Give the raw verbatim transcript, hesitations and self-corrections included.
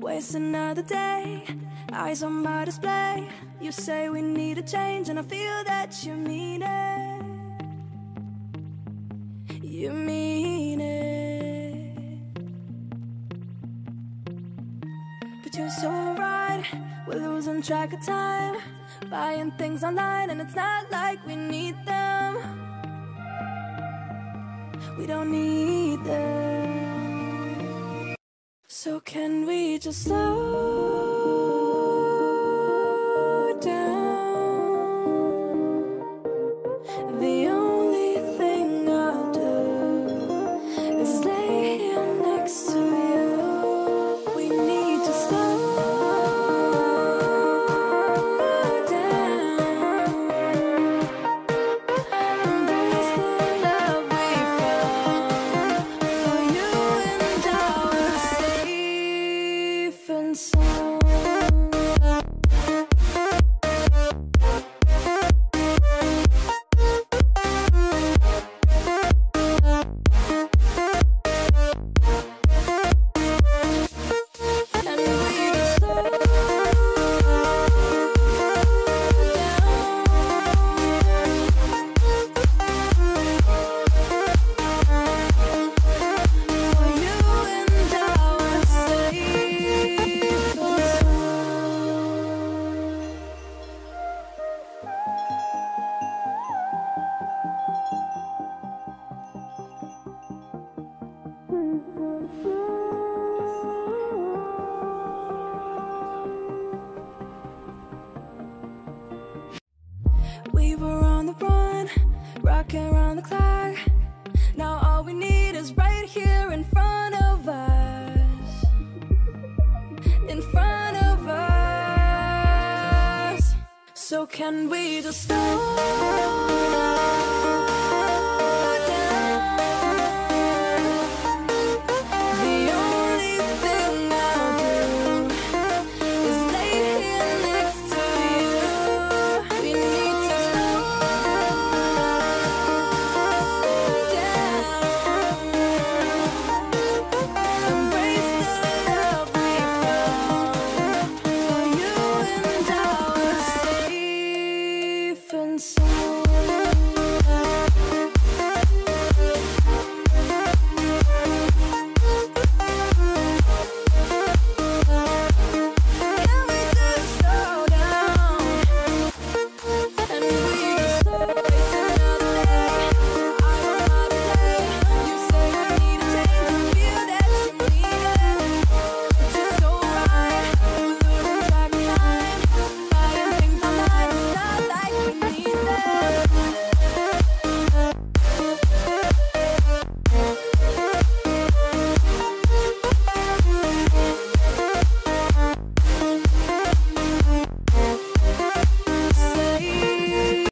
waste another day, eyes on my display. You say we need a change, and I feel that you mean it. You mean it. But you're so right, we're losing track of time, buying things online, and it's not like we need them. We don't need them. So can we just slow down? The only thing I'll do is lay here next to you. We need to slow down. Embrace the love we found, for you and I are safe and sound. And we just slow down. For you and I are safe and we were on the run, rocking around the clock. Now all we need is right here in front of us. In front of us. So can we just slow